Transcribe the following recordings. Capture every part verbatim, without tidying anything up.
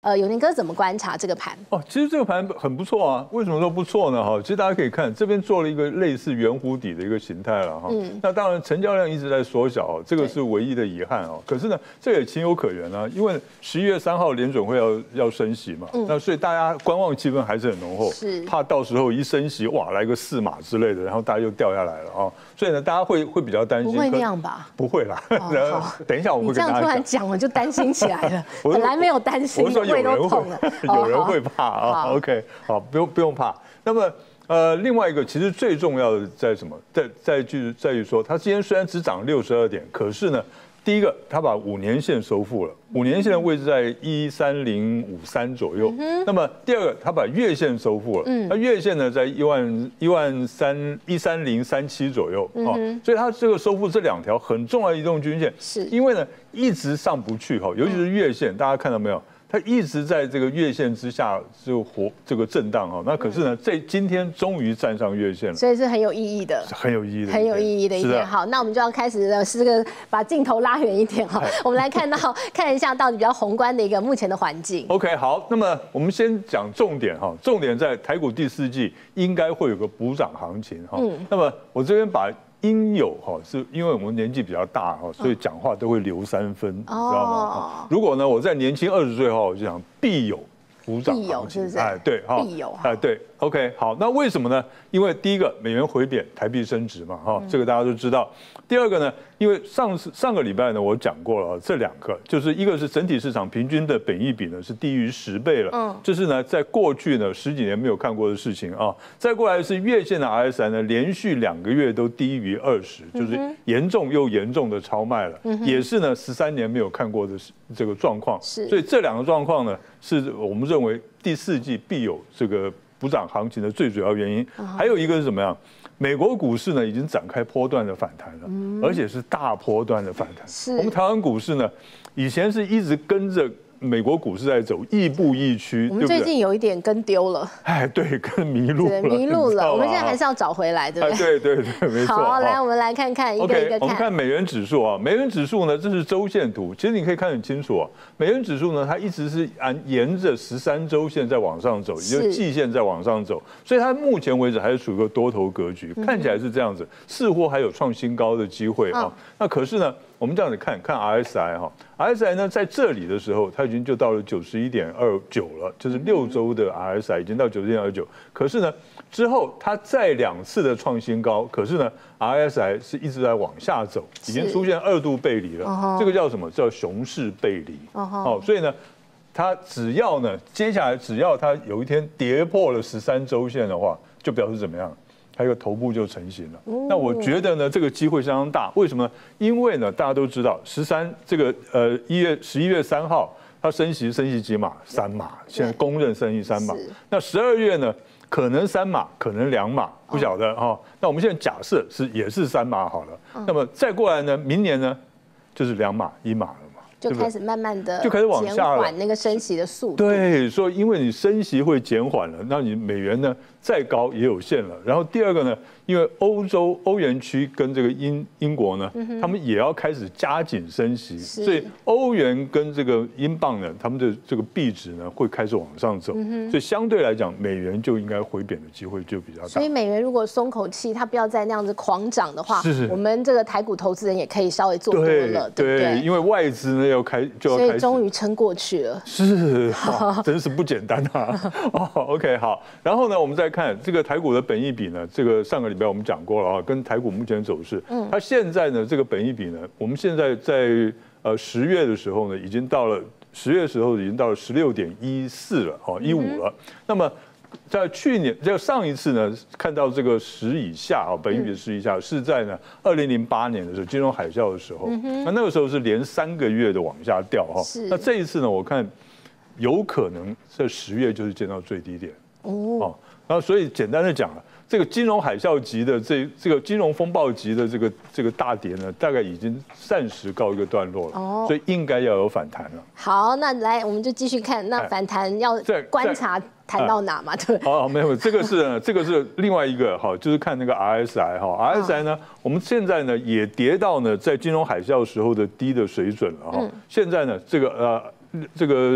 呃，永年哥怎么观察这个盘？ 哦，其实这个盘很不错啊，为什么说不错呢？哈，其实大家可以看这边做了一个类似圆弧底的一个形态了哈。嗯。那当然成交量一直在缩小，这个是唯一的遗憾哦。可是呢，这也情有可原啊，因为十一月三号联准会要要升息嘛，嗯、那所以大家观望气氛还是很浓厚， 是怕到时候一升息哇来个四码之类的，然后大家又掉下来了啊。所以呢，大家会会比较担心。 不会那样吧？ 不会啦。哦、等一下我会跟大家讲。 你这样突然讲，我就担心起来了。本来没有担心，胃都痛了。 有人会怕啊 ，OK， 好，不用不用怕。那么呃，另外一个其实最重要的在什么？在在就是在于说，它今天虽然只涨六十二点，可是呢，第一个它把五年线收复了，五年线的位置在一三零五三左右。嗯、那么第二个，它把月线收复了，嗯、那月线呢在一万一万三一三零三七左右啊、嗯，所以它这个收复这两条很重要的移动均线， 是因为呢一直上不去哈，尤其是月线，大家看到没有？它一直在这个月线之下就活这个震荡哈，那可是呢，在今天终于站上月线了， 所以是很有意义的， 很有意义的， 很有意义的一天。好，那我们就要开始了，是个把镜头拉远一点哈，我们来看到看一下到底比较宏观的一个目前的环境。 OK， 好，那么我们先讲重点哈，重点在台股第四季应该会有个补涨行情哈。嗯，那么我这边把应有哈，是因为我们年纪比较大哈，所以讲话都会留三分，你知道吗？如果呢我在年轻二十岁的话，我就讲必有补涨行情，哎，对哈， 必有， 哎，对 ，OK， 好，那为什么呢？因为第一个美元回贬，台币升值嘛，哈，这个大家都知道。第二个呢，因为上次上个礼拜呢，我讲过了，这两个就是一个是整体市场平均的本益比呢是低于十倍了，嗯，这是呢在过去呢十几年没有看过的事情啊。再过来是月线的 R S I 呢，连续两个月都低于二十，就是严重又严重的超卖了，嗯、也是呢十三年没有看过的这个状况。 是， 所以这两个状况呢，是我们认为第四季必有这个补涨行情的最主要原因。还有一个是怎么样？美国股市呢已经展开波段的反弹了，嗯、而且是大波段的反弹。 是， 我们台湾股市呢，以前是一直跟着美国股市在走，亦步亦趋。 我们最近有一点跟丢了， 哎，对，跟迷路了， 迷路了。我们现在还是要找回来，对不对？ 对对对，没错。 好，来，我们来看看一个一个看。 我们看美元指数啊，美元指数呢，这是周线图，其实你可以看很清楚啊。美元指数呢，它一直是按沿着十三周线在往上走，也就是季线在往上走，所以它目前为止还是处于一个多头格局，看起来是这样子，似乎还有创新高的机会啊。那可是呢？我们这样子看看 R S I 哈 ，R S I 呢在这里的时候，它已经就到了九十一点二九了，就是六周的 R S I 已经到九十一点二九。可是呢，之后它再两次的创新高，可是呢 R S I 是一直在往下走，已经出现二度背离了。这个叫什么？叫熊市背离。哦，所以呢，它只要呢，接下来只要它有一天跌破了十三周线的话，就表示怎么样？还有头部就成型了。那我觉得呢，这个机会相当大。为什么？因为呢，大家都知道，十三这个呃一月十一月三号，它升息升息几码？三码，现在公认升息三码。那十二月呢，可能三码，可能两码，不晓得哈。那我们现在假设是也是三码好了。那么再过来呢，明年呢，就是两码一码了。 就开始慢慢的就开始往下了， 减缓那个升息的速度。 对，所以因为你升息会减缓了，那你美元呢再高也有限了。然后第二个呢，因为欧洲欧元区跟这个英英国呢，嗯、他们也要开始加紧升息，所以欧元跟这个英镑呢，他们的这个币值呢会开始往上走，嗯、所以相对来讲，美元就应该回贬的机会就比较大。 所以美元如果松口气，它不要再那样子狂涨的话， 是我们这个台股投资人也可以稍微做多了，对不对？ 因为外资呢要开就要开始， 所以终于撑过去了， 是，真是不简单啊！哦 ，OK， 好，然后呢，我们再看这个台股的本益比呢，这个上个礼拜我们讲过了啊，跟台股目前走势，嗯，它现在呢这个本益比呢，我们现在在呃十月的时候呢，已经到了十月的时候已经到了十六点一四了，哦，一五了，那么。在去年，就上一次呢，看到这个十以下啊，本益比十以下，是在呢二零零八年的时候，金融海啸的时候，那那个时候是连三个月的往下掉哈。那这一次呢，我看有可能在十月就是见到最低点哦。然后所以简单的讲啊，这个金融海啸级的这这个金融风暴级的这个这个大跌呢，大概已经暂时告一个段落了，哦，所以应该要有反弹了。 好，那来我们就继续看，那反弹要观察。谈到哪嘛？对， 好，没有，这个是这个是另外一个哈，就是看那个 R S I 哈 ，R S I 呢，我们现在呢也跌到呢在金融海啸时候的低的水准了哈。现在呢，这个呃这个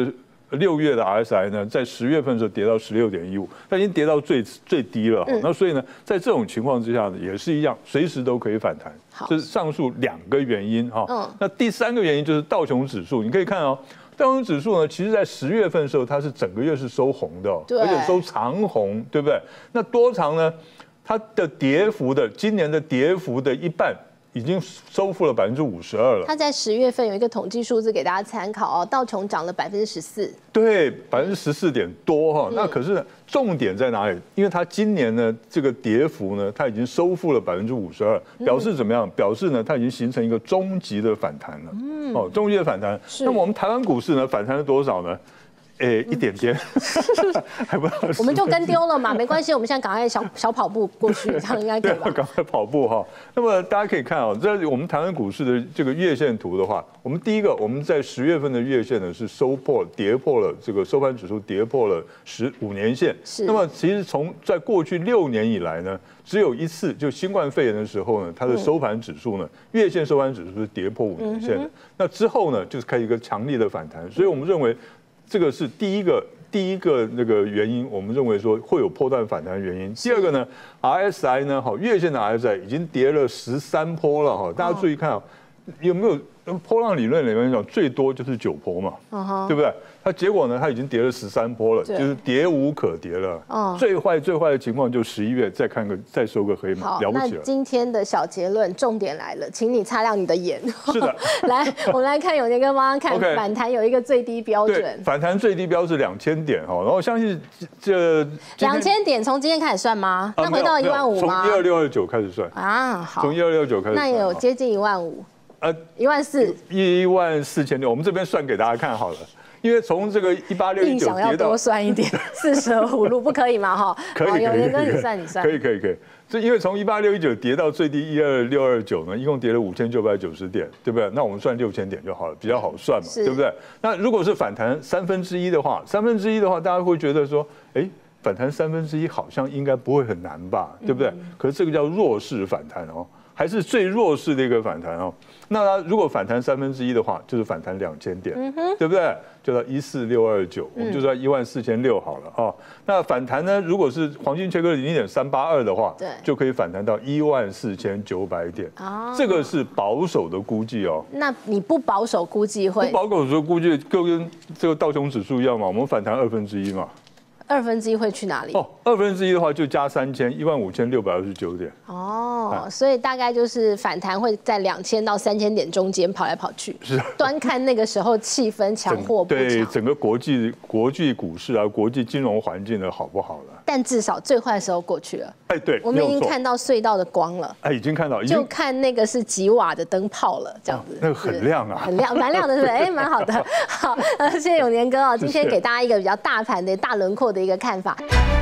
六月的 R S I 呢，在十月份的时候跌到十六点一五，它已经跌到最最低了。嗯、那所以呢，在这种情况之下呢，也是一样，随时都可以反弹。这是上述两个原因哈。嗯、那第三个原因就是道琼指数，你可以看哦。道琼指数呢，其实在十月份的时候，它是整个月是收红的、哦，而且收长红，对不对？那多长呢？它的跌幅的今年的跌幅的一半。已经收复了百分之五十二了。它在十月份有一个统计数字给大家参考哦，道琼涨了百分之十四， 对，百分之十四点多哈。嗯、那可是重点在哪里？因为它今年呢这个跌幅呢，它已经收复了百分之五十二，表示怎么样？表示呢它已经形成一个终极的反弹了。嗯，哦，终极的反弹。那么我们台湾股市呢反弹了多少呢？诶，一点点，还不到。 我们就跟丢了嘛，没关系，我们现在赶快小小跑步过去，这样应该可以吧？ 赶快跑步哈。那么大家可以看啊，在我们台湾股市的这个月线图的话，我们第一个，我们在十月份的月线呢是收破、跌破了这个收盘指数跌破了十五年线。是。那么其实从在过去六年以来呢，只有一次，就新冠肺炎的时候呢，它的收盘指数呢，月线收盘指数是跌破五年线的。嗯、那之后呢，就是开始一个强力的反弹，所以我们认为。这个是第一个第一个那个原因，我们认为说会有波段反弹的原因。第二个呢 ，R S I 呢，好，月线的 R S I 已经跌了十三波了哈，大家注意看啊，有没有波浪理论里面讲最多就是九波嘛， uh huh. 对不对？它结果呢，它已经跌了十三波了，就是跌无可跌了。Uh. 最坏最坏的情况就十一月再看个再收个黑马，了不起了。 那今天的小结论重点来了，请你擦亮你的眼。 是的， 来，我们来看永年跟汪汪看 okay, 反弹有一个最低标准， 反弹最低标是两千点哈，然后相信这两千点从今天开始算吗？那回到一万五吗？ 从一二六二九开始算啊，好， 从一二六九开始算， 那也有接近一万五。呃，一万四， 一万四千六，我们这边算给大家看好了，因为从这个一八六一九跌到， 多算一点，四舍五入不可以吗？哈， 可以， 有人跟你算，你算， 可以，可以，可以。这因为从一八六一九跌到最低一二六二九呢，一共跌了五千九百九十点，对不对？那我们算六千点就好了，比较好算嘛，对不对？那如果是反弹三分之一的话，三分之一的话，大家会觉得说，哎，反弹三分之一好像应该不会很难吧，对不对？嗯、可是这个叫弱势反弹哦。还是最弱势的一个反弹哦。那它如果反弹三分之一的话，就是反弹两千点，嗯、对不对？就到一四六二九，我们就说一万四千六好了啊、哦。那反弹呢，如果是黄金切割零点三八二的话，对，就可以反弹到一万四千九百点。哦，这个是保守的估计哦。 那你不保守估计会？ 不保守的估计就跟这个道琼指数一样嘛，我们反弹二分之一嘛。 二分之一会去哪里？ 哦，二分之一的话就加三千，一万五千六百二十九点。 哦，所以大概就是反弹会在两千到三千点中间跑来跑去。是，端看那个时候气氛强或不强。 对整个国际国际股市啊，国际金融环境的好不好了？ 但至少最坏的时候过去了。 哎，对， 我们已经看到隧道的光了。 哎，已经看到， 就看那个是几瓦的灯泡了，这样子。 那个很亮啊， 很亮，蛮亮的，是不是？哎，蛮好的。好，呃，谢谢永年哥哦，今天给大家一个比较大盘的大轮廓的一个看法。